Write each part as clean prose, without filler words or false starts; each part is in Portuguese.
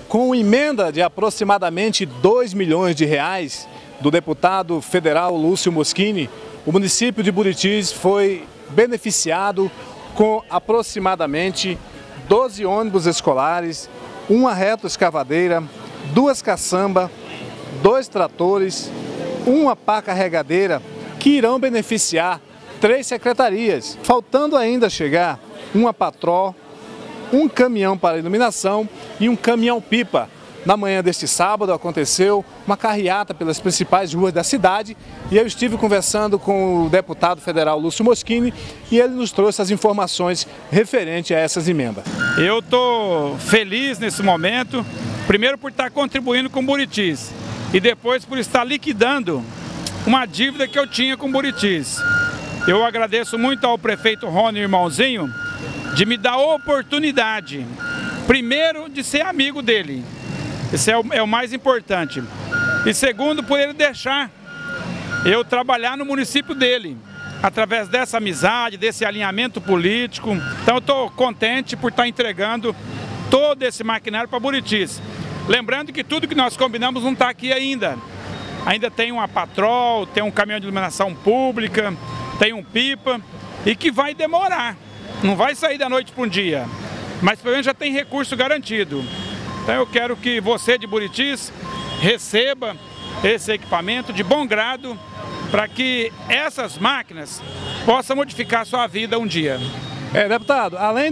Com emenda de aproximadamente 2 milhões de reais do deputado federal Lúcio Moschini, o município de Buritis foi beneficiado com aproximadamente 12 ônibus escolares, uma retroescavadeira, 2 caçambas, 2 tratores, uma pá carregadeira que irão beneficiar 3 secretarias, faltando ainda chegar uma patrol, um caminhão para iluminação e um caminhão-pipa. Na manhã deste sábado aconteceu uma carreata pelas principais ruas da cidade e eu estive conversando com o deputado federal Lúcio Moschini e ele nos trouxe as informações referentes a essas emendas. Eu estou feliz nesse momento, primeiro por estar contribuindo com Buritis e depois por estar liquidando uma dívida que eu tinha com Buritis. Eu agradeço muito ao prefeito Rony Irmãozinho de me dar a oportunidade, primeiro, de ser amigo dele. Esse é o mais importante. E segundo, por ele deixar eu trabalhar no município dele, através dessa amizade, desse alinhamento político. Então eu estou contente por estar entregando todo esse maquinário para Buritis. Lembrando que tudo que nós combinamos não está aqui ainda. Ainda tem uma patrol, tem um caminhão de iluminação pública, tem um pipa e que vai demorar. Não vai sair da noite para um dia, mas pelo menos já tem recurso garantido. Então eu quero que você de Buritis receba esse equipamento de bom grado para que essas máquinas possam modificar a sua vida um dia. Deputado, além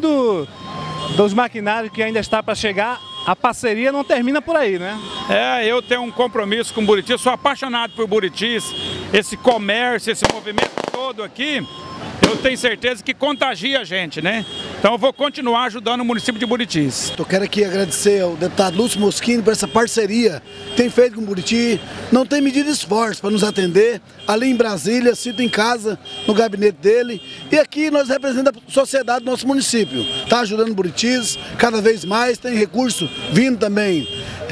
dos maquinários que ainda está para chegar, a parceria não termina por aí, né? Eu tenho um compromisso com Buritis, sou apaixonado por Buritis, esse comércio, esse movimento todo aqui, eu tenho certeza que contagia a gente, né? Então eu vou continuar ajudando o município de Buritis. Eu quero aqui agradecer ao deputado Lúcio Moschini por essa parceria que tem feito com o Buritis. Não tem medido esforço para nos atender, ali em Brasília, sinto em casa, no gabinete dele. E aqui nós representamos a sociedade do nosso município. Está ajudando o Buritis cada vez mais, tem recurso vindo também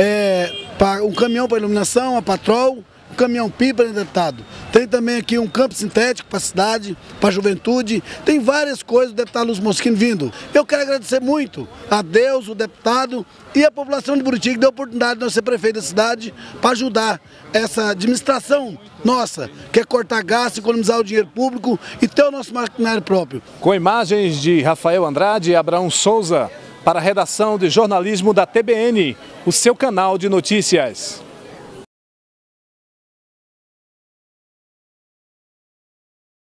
para um caminhão para iluminação, a patrol, um caminhão-pipa, né, deputado? Tem também aqui um campo sintético para a cidade, para a juventude. Tem várias coisas do deputado Lúcio Moschini vindo. Eu quero agradecer muito a Deus, o deputado e a população de Buritis que deu a oportunidade de nós ser prefeito da cidade para ajudar essa administração nossa, que é cortar gasto, economizar o dinheiro público e ter o nosso maquinário próprio. Com imagens de Rafael Andrade e Abraão Souza, para a redação de jornalismo da TBN, o seu canal de notícias.